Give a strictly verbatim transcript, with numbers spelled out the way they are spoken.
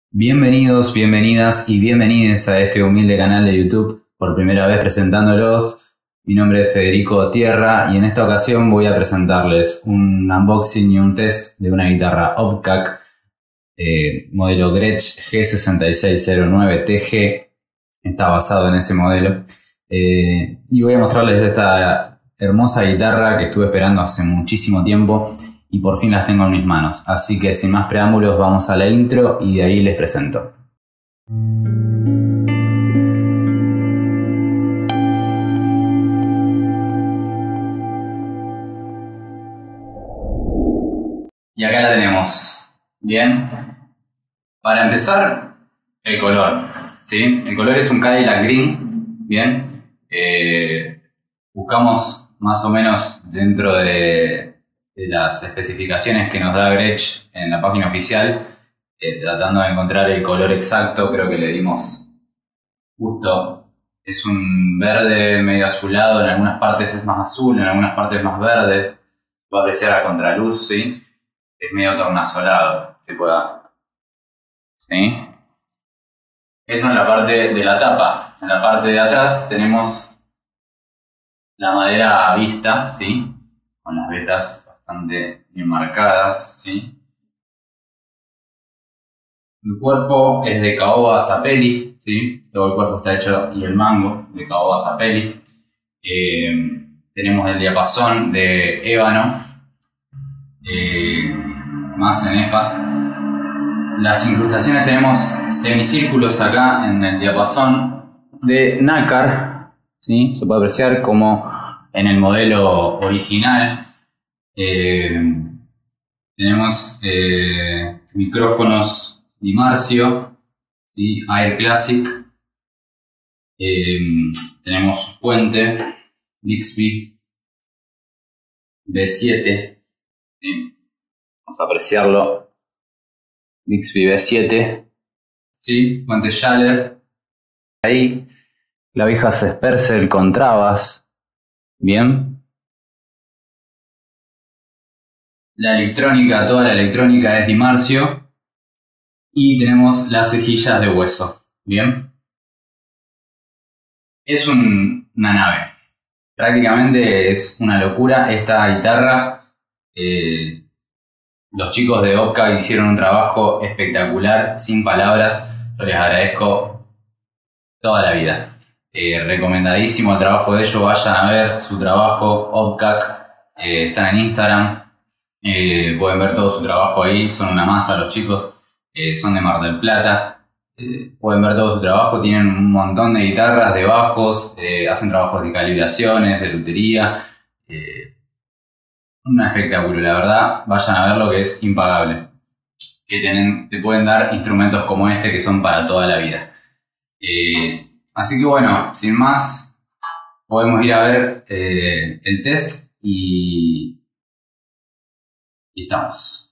Bienvenidos, bienvenidas y bienvenides a este humilde canal de YouTube, por primera vez presentándolos. Mi nombre es Federico Tierra y en esta ocasión voy a presentarles un unboxing y un test de una guitarra Opcac eh, modelo Gretsch G seis seis cero nueve T G. Está basado en ese modelo. Eh, y voy a mostrarles esta hermosa guitarra que estuve esperando hace muchísimo tiempo y por fin las tengo en mis manos. Así que sin más preámbulos vamos a la intro y de ahí les presento. Y acá la tenemos. Bien. Para empezar, el color. ¿Sí? El color es un Cadillac Green. Bien. Eh, buscamos más o menos dentro de... de las especificaciones que nos da Gretsch en la página oficial, eh, tratando de encontrar el color exacto. Creo que le dimos justo, es un verde medio azulado, en algunas partes es más azul, en algunas partes más verde, puede apreciar a contraluz, ¿sí? Es medio tornasolado, si pueda, ¿sí? Eso en la parte de la tapa. En la parte de atrás tenemos la madera vista, ¿sí? Con las vetas bastante bien marcadas, ¿sí? El cuerpo es de caoba sapelli, ¿sí? Todo el cuerpo está hecho, y el mango de caoba sapelli. Eh, tenemos el diapasón de ébano, eh, más cenefas. Las incrustaciones, tenemos semicírculos acá en el diapasón de nácar, ¿sí? Se puede apreciar como en el modelo original. Eh, tenemos eh, micrófonos Dimarcio, ¿sí? Air Classic. Eh, tenemos puente Bixby B siete, ¿sí? Vamos a apreciarlo. Bixby B siete, ¿sí? Puente Schaller. Ahí clavijas Spercel con trabas. Bien. La electrónica, toda la electrónica es Dimarcio. Y tenemos las cejillas de hueso. Bien. Es un, una nave. Prácticamente es una locura esta guitarra. Eh, los chicos de Opcac hicieron un trabajo espectacular, sin palabras. Yo les agradezco toda la vida. Eh, recomendadísimo el trabajo de ellos. Vayan a ver su trabajo, Opcac. Eh, están en Instagram. Eh, pueden ver todo su trabajo ahí. Son una masa los chicos. Eh, son de Mar del Plata. Eh, pueden ver todo su trabajo. Tienen un montón de guitarras, de bajos. Eh, hacen trabajos de calibraciones, de lutería. Eh, un espectáculo, la verdad. Vayan a ver lo que es impagable. Que tienen, te pueden dar instrumentos como este que son para toda la vida. Eh, así que bueno, sin más, podemos ir a ver eh, el test y, y estamos.